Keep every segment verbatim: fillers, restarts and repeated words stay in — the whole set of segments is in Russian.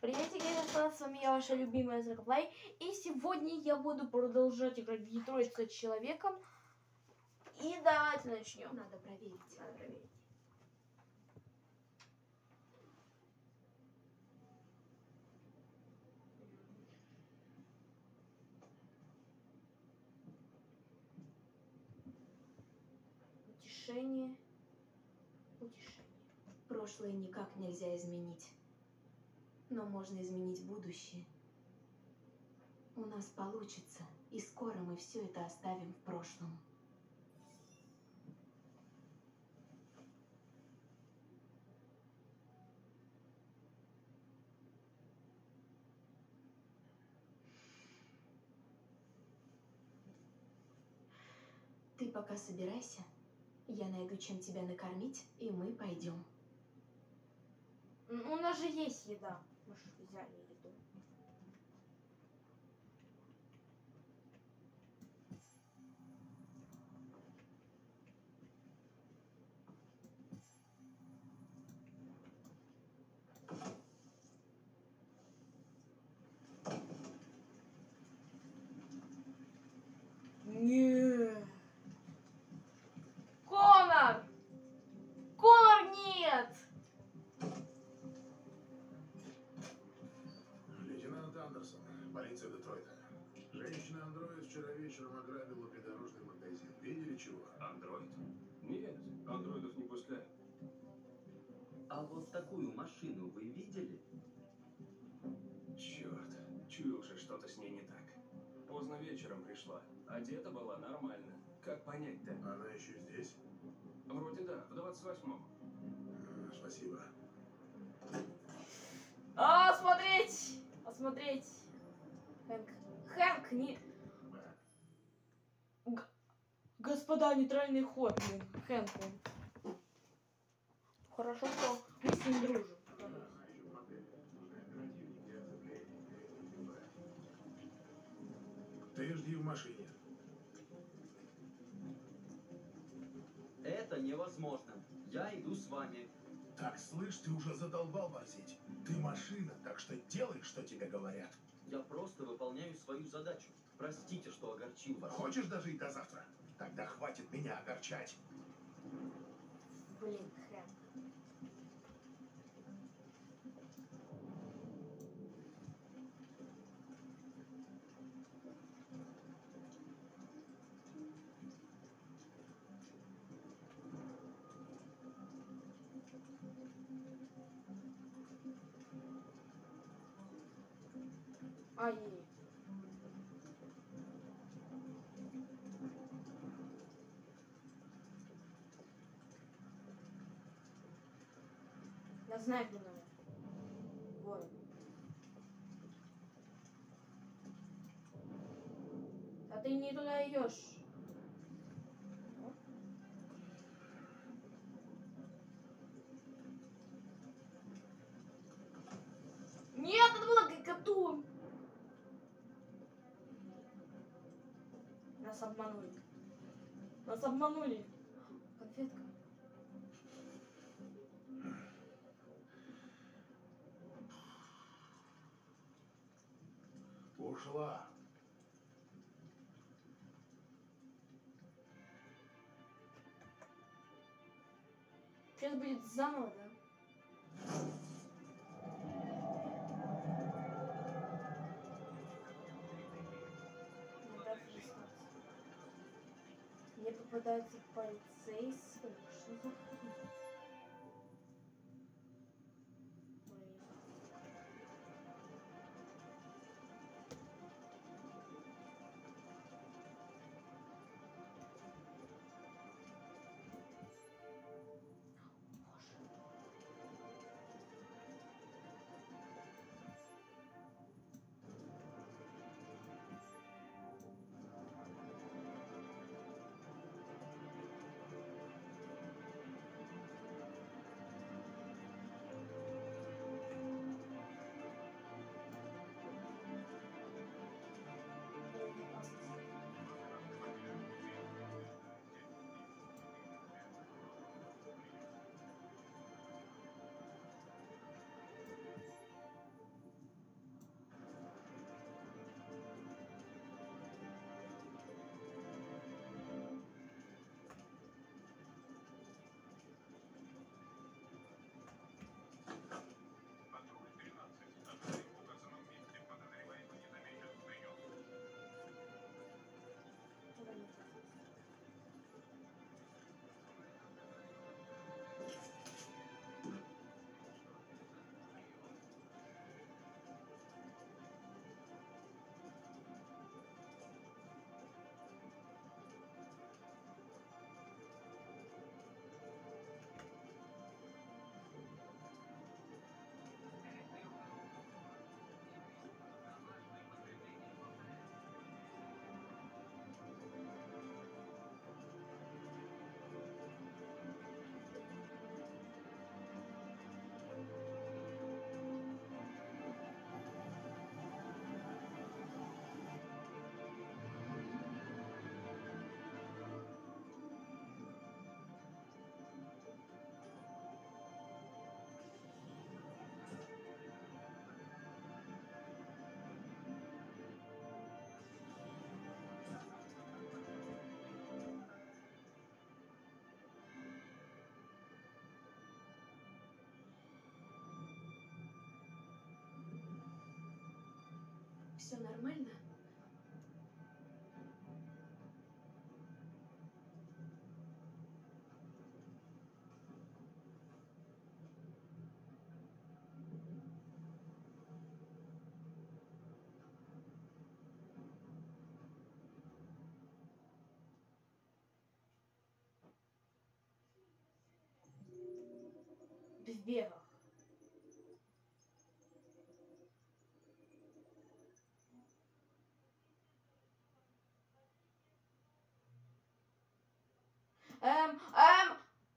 Приветики, господа, с вами я, ваша любимая Зракоплей. И сегодня я буду продолжать играть в Детройт с человеком. И давайте начнем. Надо проверить. Надо проверить. Утешение. Утешение. Прошлое никак нельзя изменить. Но можно изменить будущее. У нас получится, и скоро мы все это оставим в прошлом. Ты пока собирайся. Я найду, чем тебя накормить, и мы пойдем. У нас же есть еда. Мы же взяли еду. Не. Конор! Конор, нет! Лейтенант Андерсон, полиция Детройта. Женщина-андроид вчера вечером ограбила придорожный магазин. Видели чего? Андроид? Нет, андроидов не пускают. А вот такую машину вы видели? Черт, чуял же, что-то с ней не так. Поздно вечером пришла. Одета была нормально. Как понять-то? Она еще здесь? Вроде да, в двадцать восьмом. А, спасибо. А, смотреть! Посмотреть. Хэнк. Хэнк, не... Г... Господа, нейтральный ход, блин. Хэнку. Хорошо, что мы с ним дружим. Ты жди в машине. Это невозможно. Я иду с вами. Так, слышь, ты уже задолбал борзить. Ты машина, так что делай, что тебе говорят. Я просто выполняю свою задачу. Простите, что огорчил вас. Хочешь дожить до завтра? Тогда хватит меня огорчать. Блин, Хэнк. Ай. Я знаю, где номер. Вот. А ты не туда идешь. Нет, это было коту. Нас обманули. Нас обманули. Конфетка. Ушла. Сейчас будет заново, да? Надо выяснить. Мне попадается полицейский. Что за хуйня? Ой. Все нормально? В бегах. Эм, эм.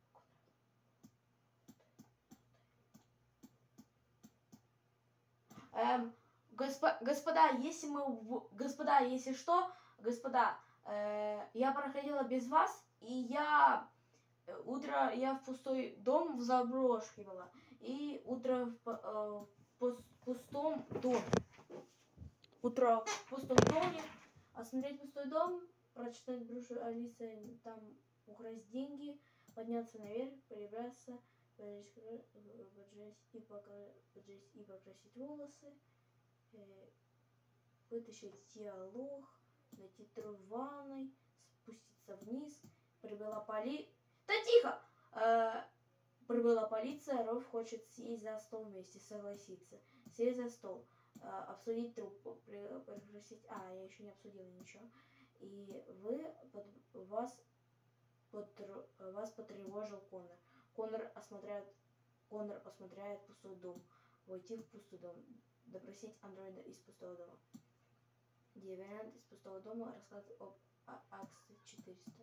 Эм, госпо- господа, если мы, в- господа, если что, господа, э, я проходила без вас, и я э, утро я в пустой дом в заброшке была, и утро в, п- э, в пус- пустом доме. Утро в пустом доме, осмотреть пустой дом, прочитать брошюру Алисы, там украсть деньги, подняться наверх, перебраться, поджечь и покра- поджечь и покрасить волосы, э, вытащить диалог, найти труп в ванной, спуститься вниз, прибыла поли... Да тихо! Э, прибыла полиция, Ров хочет сесть за стол вместе, согласиться. Сесть за стол, э, обсудить труп, при- пригласить... А, я еще не обсудила ничего. И вы, под, вас, потр, вас потревожил Коннор. Коннор осмотряет, Коннор осмотряет пустой дом. Войти в пустой дом. Допросить андроида из пустого дома. Диверант из пустого дома рассказывает об Акс четыреста.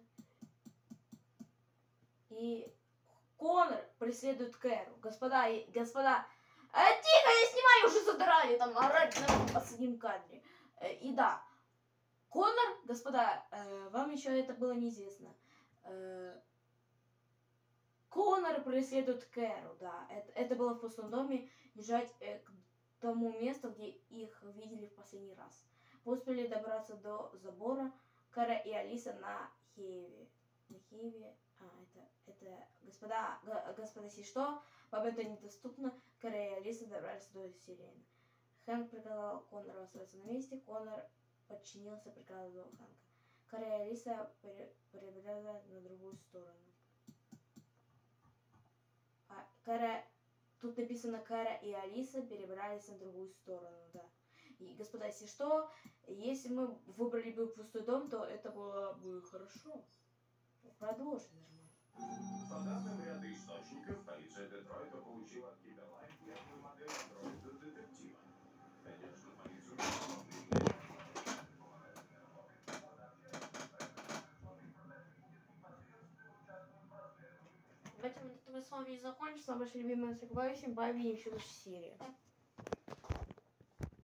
И Коннор преследует Кэру. Господа, и- господа, э, тихо, я снимаю, уже задрали там орать на последнем кадре. Э, и да, Коннор, господа, э, вам еще это было неизвестно. Э, Коннор преследует Кэру, да. Это, это было в пустом доме, бежать э, к тому месту, где их видели в последний раз. Вы успели добраться до забора. Кэра и Алиса на Хеве. На Хеве. А, это, это, господа, г- господа, если что, вам это недоступно. Кэра и Алиса добрались до сирены. Хэнк приказал Коннору оставаться на месте. Коннор подчинился приказу Хэнка. Кэра и Алиса пере- перебирались на другую сторону. А, Кэра... Тут написано Кэра и Алиса перебрались на другую сторону, да. И, господа, если что, если мы выбрали бы пустой дом, то это было бы хорошо. Продолжим. По данным ряда источников, полиция Детройта получила от Киберлайф первую модель андроида-детектива. Конечно, полицию В этом мы с вами закончим. С вами ваши любимые Саквайси. Баби и еще серии.